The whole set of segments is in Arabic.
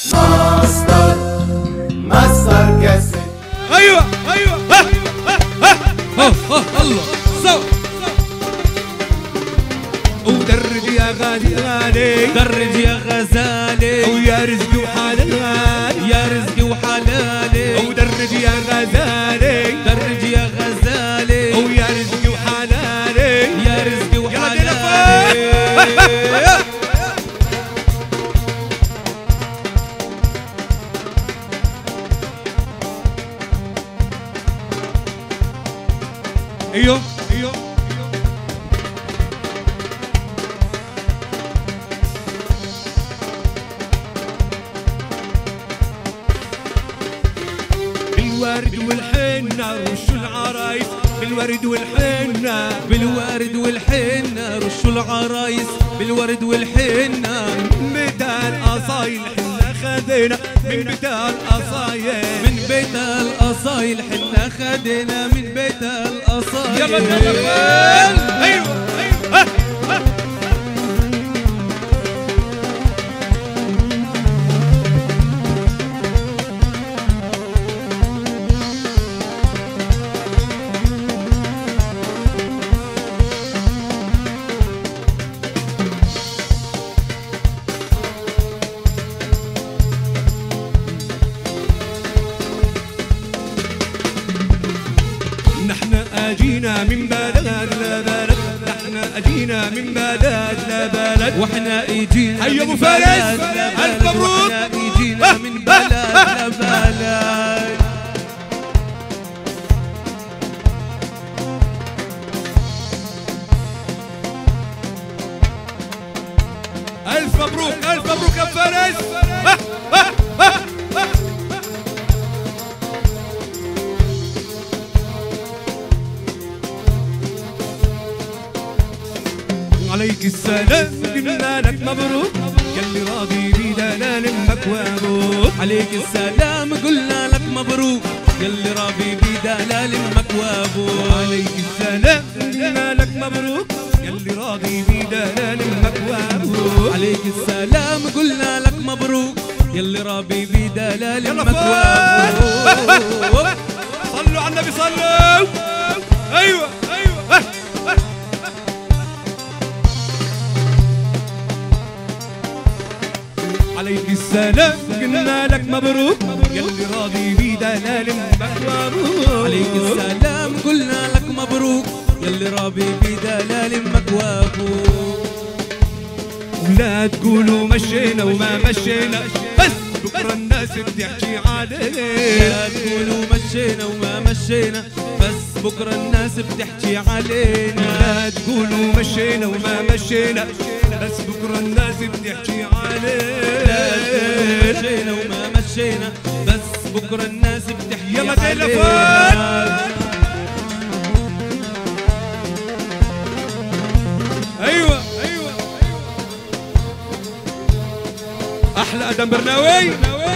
ماستر كاسيت. ايوه ايوه الله سو ودرج يا غالي درج يا غزالي ويا رزقي وحلالي يا رزقي وحلالي ودرج يا غزالي درج يا غزالي ويا رزقي وحلالي يا رزقي وحلالي. ايوه ايوه بالورد والحنة رشوا العرايس بالورد والحنة بالورد والحنة رشوا العرايس بالورد والحنة من بيت القصايل حنا خدينا من بيت القصايل من بيت القصايل حنا خدينا من بيت القصايل. يلا يلا ايوه أجينا من بلد لبلد نحن أجينا من بلد لبلد واحنا اجينا من ابو فارس الف مبروك اجينا من بلد لبلد. الف مبروك الف مبروك يا فارس. عليك السلام قلنا لك مبروك يلي راضي بدلال امك وابوك. عليك السلام قلنا لك مبروك يلي راضي بدلال امك وابوك. عليك السلام قلنا لك مبروك يلي راضي بدلال امك وابوك. عليك السلام قلنا لك مبروك يلي راضي بدلال امك وابوك. صلوا على النبي صلوا. ايوه ايوه عليك السلام قلنا لك مبروك يلي راضي بدلال امك وابوك. عليك السلام قلنا لك مبروك يلي راضي بدلال امك وابوك. ولا تقولوا مشينا وما مشينا بس بكره الناس بتحكي علينا. لا تقولوا مشينا وما مشينا بس بكره الناس بتحكي علينا. لا تقولوا مشينا وما مشينا بس بكره الناس بتحكي علينا. لا تقولوا مشينا وما مشينا بس بكره الناس بتحكي علينا. يلا تلفون. ايوه ايوه احلى ادم برناوي.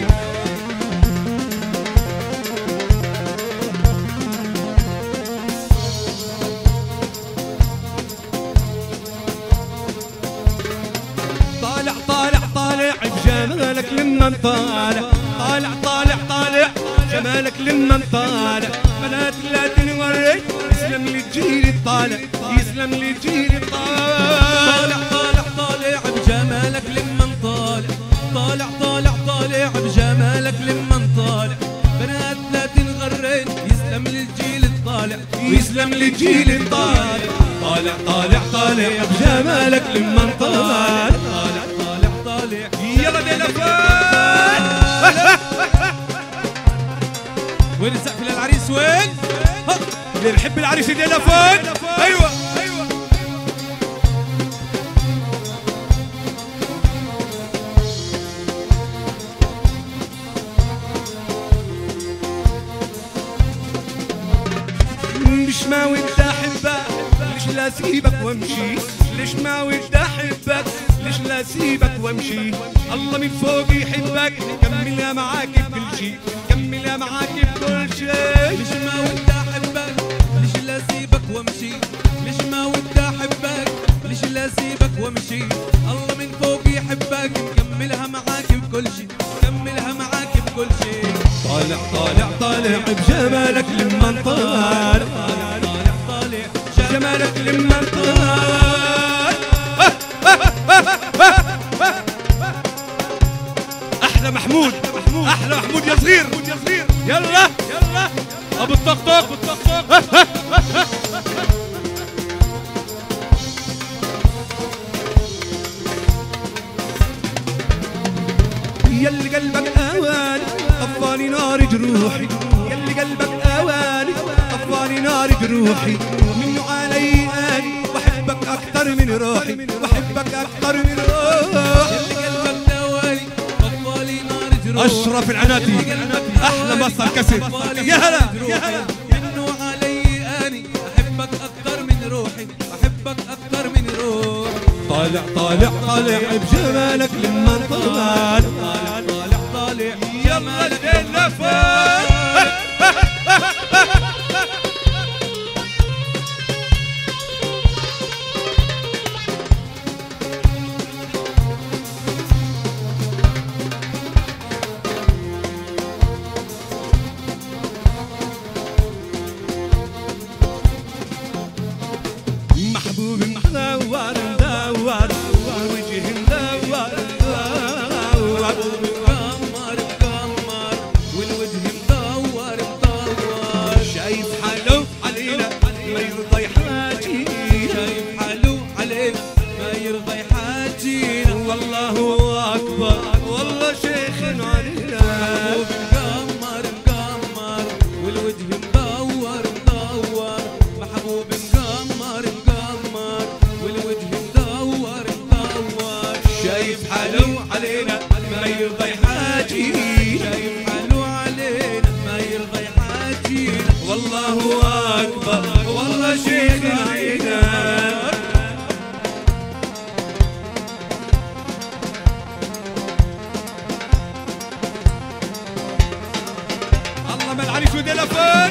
طالع طالع طالع بجمالك لما نطالع طالع طالع طالع جمالك لما نطالع بنات لا تنوري يسلم لي الجيل الطالع يسلم لي الجيل الطالع. طالع طالع بجمالك لما نطالع طالع طالع طالع بجمالك لما نطالع بنات لا تنغرين يسلم لي الجيل الطالع ويسلم لي الجيل الطالع. طالع طالع طالع بجمالك لما نطالع طالع طالع طالع. يلا تلفون. وين السقف للعريس وين؟ اللي بحب العريس يدينا فوق. ايوه ايوه ليش ما ودي احبك ليش لا اسيبك وامشي ليش ما ودي احبك ليش لا اسيبك وامشي. الله من فوق يحبك كملها معاك بكل شيء كملها معاك بكل شيء. ليش ما ودي احبك ليش لا اسيبك وامشي ليش ما ودي احبك ليش لا اسيبك وامشي. الله من فوق يحبك مكملها معاك بكل شيء طالع طالع بجمالك لما طالع طالع طالع بجمالك لما طالع. احلى محمود احلى محمود يا صغير يلا ابو الطقطق يلي قلبك اوان طفاني نار جروحي، يلي قلبك اوان طفاني نار جروحي، منه علي اني بحبك اكثر من روحي، بحبك اكثر من روحي. يلي قلبك اوان طفاني نار جروحي، اشرف العناتي احلى مصر كسر يا هلا يا هلا. منه علي اني بحبك اكثر من روحي، بحبك اكثر من روحي. طالع طالع طالع بجمالك لما طالع طالع طالع يلا الليل فات. محبوب مدور مدور وجه مدور مدور، مقمر مقمر والوجه مدور مدور، شايف حاله علينا ما يرضى يحاجينا، شايف حاله علينا ما يرضى يحاجينا. والله اكبر والله شيخ علينا. محبوب مقمر مقمر والوجه مدور مدور، محبوب مقمر مقمر والوجه مدور مدور، شايف حاله علينا ما يرضى يحاجينا، شايف حاله علينا ما يرضى يحاجينا. والله اكبر والله شيخ علينا. الله ما العريس ودلفون.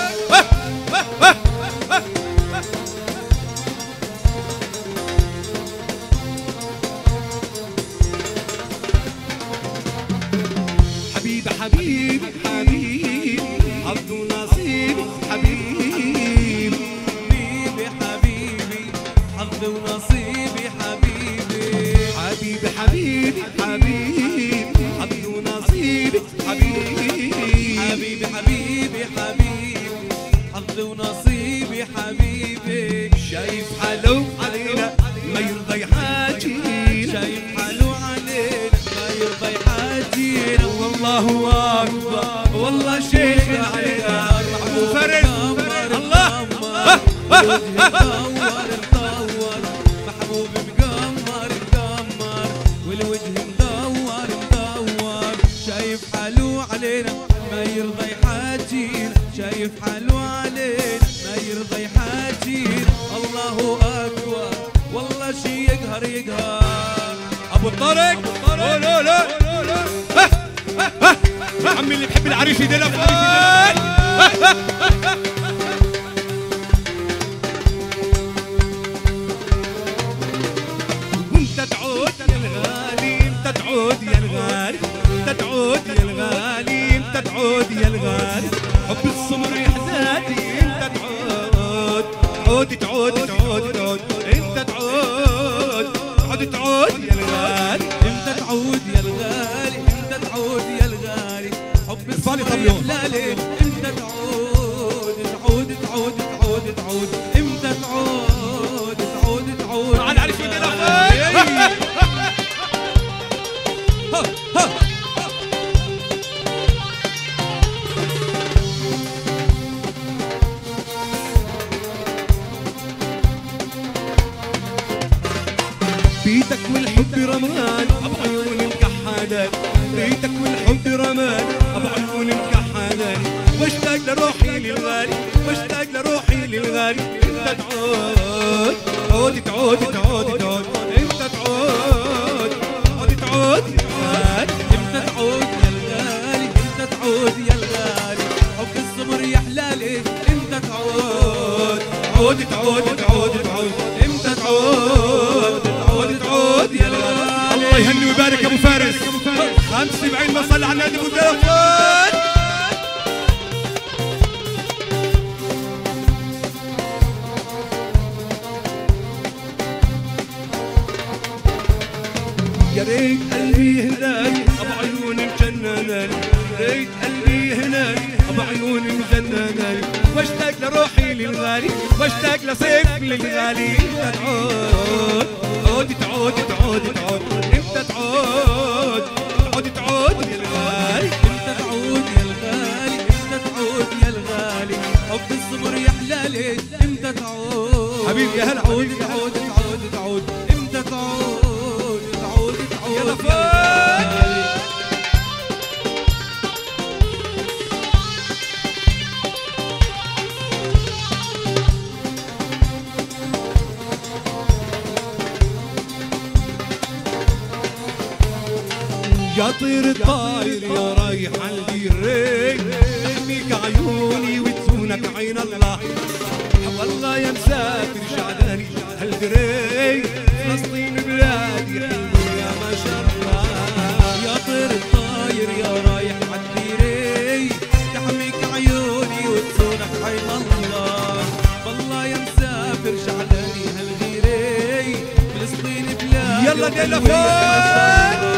حبيبي حبيبي حبيبي حظ ونصيبي حبيبي حبيبي حبيبي حظ ونصيبي حبيبي حبيبي حبيبي حبيبي حظ ونصيبي حبيبي حبيبي حبيبي حبيبي حظ ونصيبي حبيبي. شايف حاله علينا ما يرضى يحاجينا، شايف حاله علينا ما يرضى يحاجينا. والله اكبر والله شيخ علينا. ابو فارس الله مدور مدور، محبوب مقمر مقمر والوجه مدور مدور، شايف حاله علينا ما يرضى يحاجينا، شايف حاله علينا ما يرضى يحاجينا. الله اكبر والله شي يقهر يقهر. ابو الطارق لا لا عمي اللي بحب العريس يدلفون. وانت تعود يا الغالي انت تعود يا الغالي انت تعود يا الغالي انت تعود يا الغالي، حب السمر يحزاتي انت تعود تعود تعود تعود تعود انت تعود تعود تعود يا الغالي انت تعود يا الغالي انت تعود يا الغالي، حب السمر يحلالي انت تعود تعود تعود تعود تعود انت تعود تعود تعود. تعال عارف بيتك والحب رمان ابو عيون مكحلات، بيتك والحب رمان ابو عيون مكحلات، واشتاق لروحي للغالي واشتاق لروحي للغالي. انت تعود تعود تعود تعود تعود انت تعود تعود تعود انت تعود يا الغالي انت تعود يا الغالي، حب السمر يا حلالي انت تعود تعود تعود تعود تعود انت تعود تعود تعود يا الغالي. الله يهني ويبارك يا ابو فارس. 75 ما صلى على النبي ابو دلفون. واشتاق لصيف للغالي. تعود تعود تعود تعود تعود امتى تعود تعود تعود يا الغالي. امتى تعود يا الغالي امتى تعود يا الغالي حب الصبر يا حلالي امتى تعود حبيبي يا هلا تعود تعود تعود تعود امتى تعود تعود تعود يلا فوت. يا طير الطاير يا رايح عالديرين تحميك عيوني وتسونك عين الله. والله يا مسافر شعلاني هالدري فلسطين بلادي حلوة يا ما شاء الله. يا طير الطاير يا رايح عالديري تحميك عيوني وتسونك عين الله. والله يا مسافر شعلاني هالغيري فلسطين بلادي يلا ديلا فوق.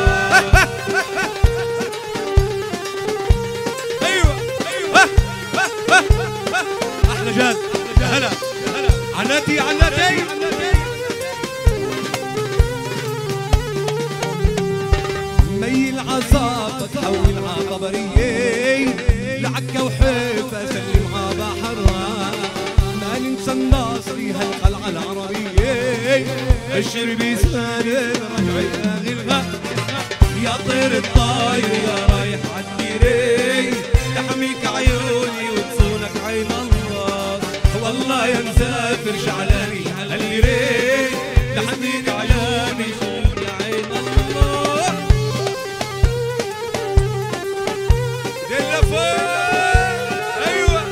ايوه ايوه احلى جاد يا هلا عناتي عناتي. ميل عصابك حول عطبرية لعكا وحيفا سلم ع بحرها. ما ننسى الناصري هالقلعة العربية الشربي سالم رجعي غلغة. يا طير الطاير يا رايح عالديري تحميك عيوني وتصونك عين الله. والله يا مسافر شعلاني هالغيري تحميك عيوني وتصونك عين الله. ديلا فوق. ايوه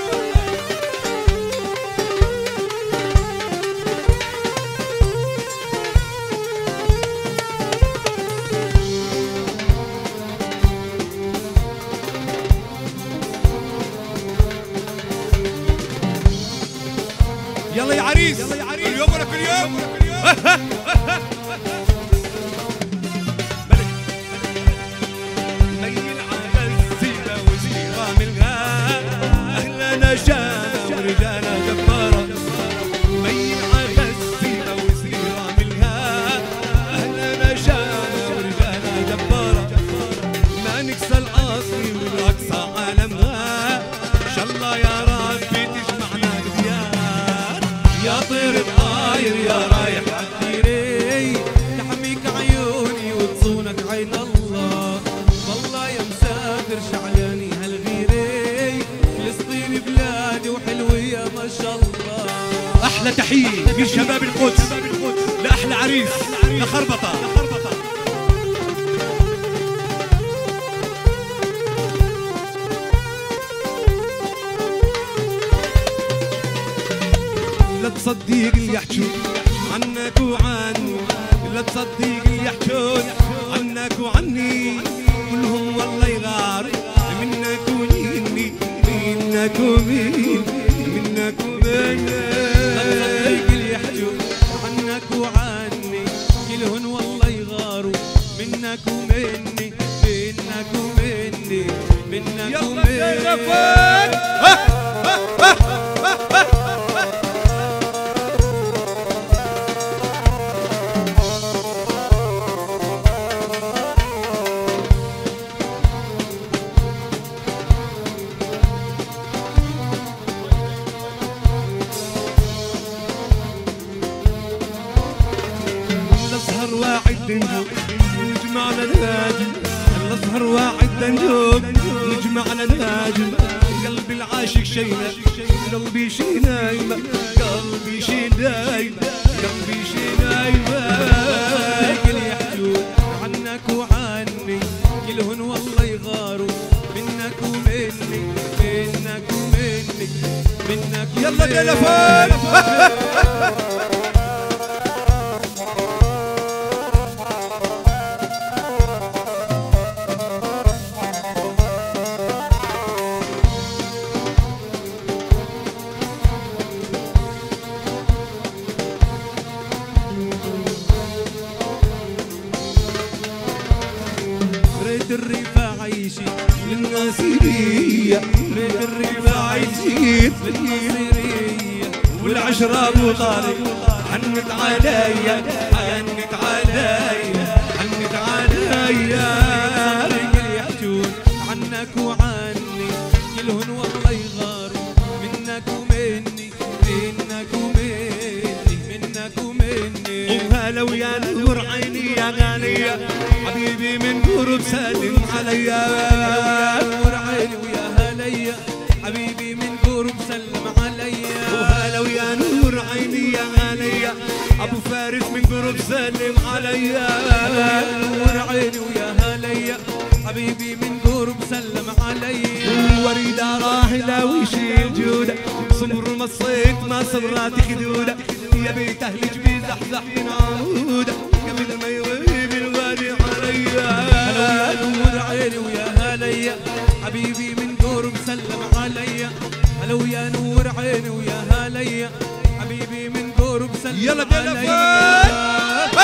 يلا يا عريس اليوم ولا كل يوم. ميل على الزينة وزيرة منها أهلنا جانا ورجانا جبارة. ميل على الزينة وزيرة منها أهلنا جانا ورجانا جبارة. ما نكسى الأصلي والأقصى عالمها إن شاء الله يا ربي تجمعنا بديار. يا طير الطاير يا رايح عالديري تحميك عيوني وتصونك عين الله. والله يا مسافر شعلاني هالغيري فلسطين بلادي وحلوة يا ما شاء الله. أحلى تحية من شباب القدس لأحلى عريس لخربطة. لا تصدق اللي يحجون عنك وعني. لا تصدق اللي يحجون عنك وعني. كلهم والله يغار منك ومني منك ومين منك ومين. لا تصدق اللي يحجون عنك وعني كلهن والله يغاروا منك ومني منك ومني منك ومني. الازهر واعد نجوم نجمعنا نهاجم. الازهر واعد نجوم نجمعنا نهاجم. قلبي العاشق شينا قلبي شي نايمة قلبي شي نايمة قلبي شي نايمة. اللي يحجون عنك وعني كلهن والله يغاروا منك ومني منك ومني منك يلا تلفون. ريت الرفاع عيشي للناصرية ريت الرفاع عيشي عايشين للناصرية والعشرة ابو طارق حنت عليا حنت عليا حنت عليا يحجون عنك وعني كلهن والله يغاروا منك ومني منك ومني منك ومني وهلا ويا نور عيني يا غالية حبيبي من قرب سلم عليا نور عيني ويا هليا حبيبي من قرب سلم عليا وهلا ويا نور عيني يا غالية ابو فارس من قرب سلم عليا نور عيني ويا هليا حبيبي من قرب سلم عليا وريدة راحلة ويشيل جودة صمر مصيت ما صبرات خدودة يا بيت اهلك بيزحزح من عمودة قبل ما يغيب الوادي عليا هلا ويا نور عيني ويا هليا حبيبي من قرب سلم عليا هلا ويا نور عيني ويا هليا حبيبي من قرب سلم يلا عليا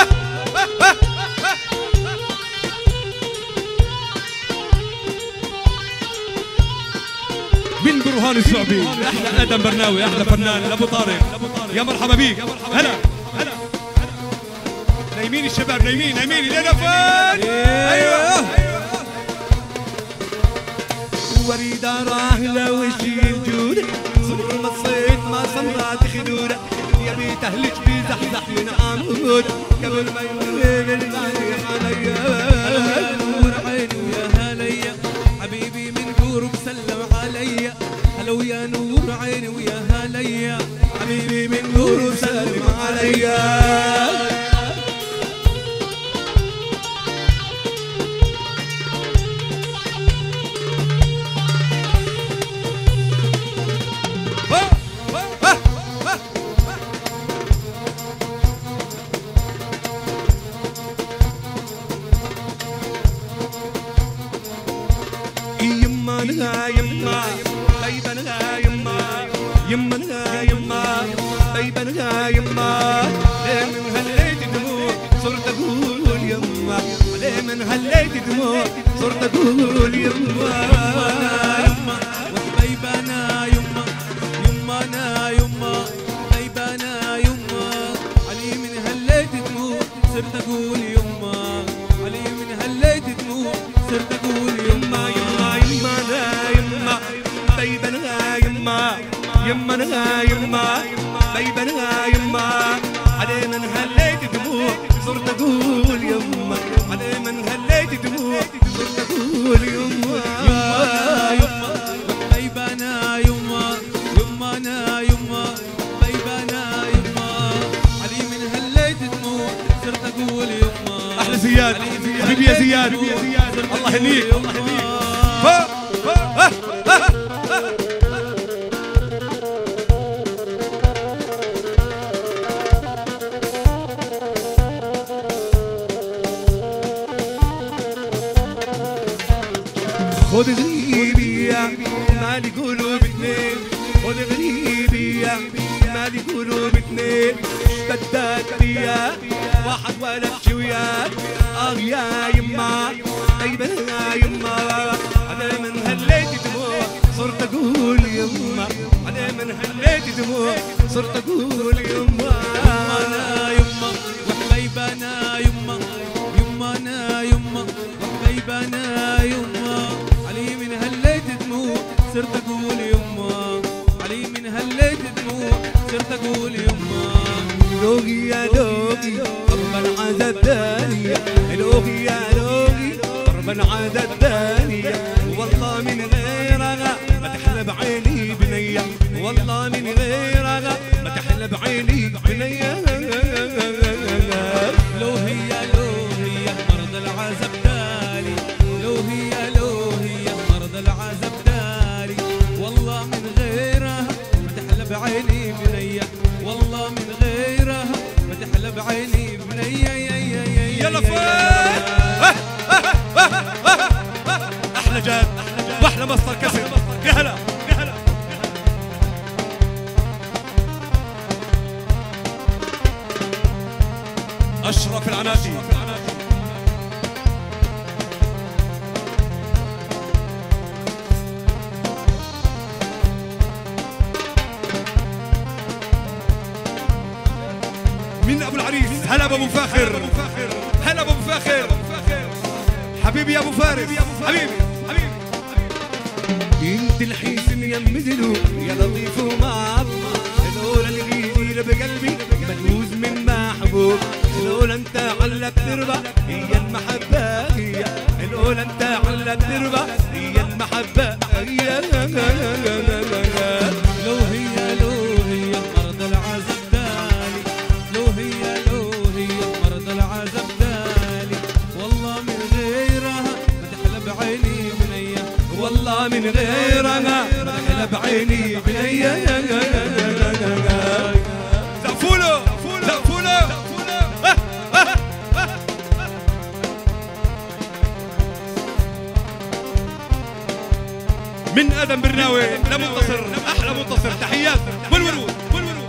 من برهان الشعبي احلى ادم برناوي احلى فنان ابو طارق يا مرحبا بيك هلا هلا نايمين الشباب نايمين نايمين لينا فين ايوه وريدة راحلة وشيل جودة صبر مصيت ما صمرات خدودة يا بيت اهلك بيزحزح من عمود قبل ما يغيب الغالي عليا نور عيني ويا هليا حبيبي من قرب سلم عليا هلا ويا نور عيني ويا هليا حبيبي من قرب سلم عليا يما نغا يما بيبا نغا يما يما نغا يما بيبا نغا يما ليه من هليت دموع صرت اقول يما ليه من هليت دموع صرت اقول يما يما وحبيبنا يما يمانا يما حبيبنا يما علي من هليت دموع صرت اقول يما علي من هليت دموع صرت اقول يما يما يما بيبا نغا يما يما نغا يما بيبا نغا يما علي من هليت دموع صرت اقول يما علي من هليت دموع صرت اقول يما يما وحبيبنا يما يمانا يما حبيبنا يما علي من هليت دموع صرت اقول يما احلى زياد حبيبي يا زياد الله يهنيك الله يهنيك خذ غريبي مالي قلوب اثنين خذ غريبي مالي قلوب اثنين اشتدت بيا واحد ولا وياك يا يما طيبة يا يما على من هليت دموع صرت اقول يما على من هليت دموع صرت اقول يما يمانا يما وحبيبنا يما يمانا يما وحبيبنا يما علي من هليت دموع صرت اقول يما علي من هليت دموع صرت اقول يما لوغي يا لوغي ضربا عاد الثانية لوغي يا لوغي ضربا عاد الثانية والله من غيرها ما تحلى بعيني بنية والله من غيرها ما تحلى بعيني بنية لو هي مرض العذاب دالي لو هي مرض العذاب دالي والله من غيرها ما تحلى بعيني بنية والله من غيرها ما تحلى بعيني بنية يلا فوق احلى جاد واحلى مصدر كسر يا هلا يا هلا اشرف العناتي هلا بابو فاخر، هلا بابو فاخر، حبيبي يا ابو فارس، حبيبي حبيبي. انت الحسن يا مدلو يا لطيف ومعطر، الاولى اللي يطير بقلبي ملوز من محبوب، الاولى انت علك تربى هي المحبه، هي الاولى انت علك تربى هي المحبه، لو هي مرضى العذاب دالي، لو هي مرضى العذاب دالي، والله من غيرها ما تحلى بعيني بنيه، والله من غيرها ما تحلى بعيني بنيه. زقفولو زقفولو من ادم برناوي لمنتصر، احلى منتصر، تحيات والورود والورود.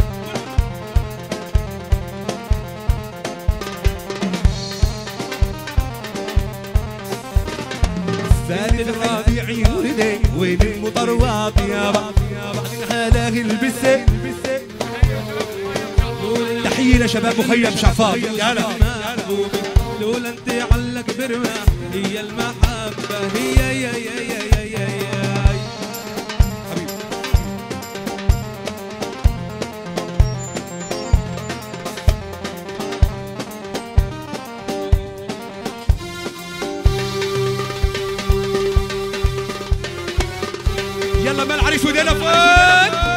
زاد الربيع ولدي وين المطروات يابا، بعدين هذا البسه. تحية لشباب مخيم شعفاط يا هلا. لولا انت علك برمى هي المحبة، هي يا يا يا يا يا يا حبيبي. يلا ما العريس ودينا فوق.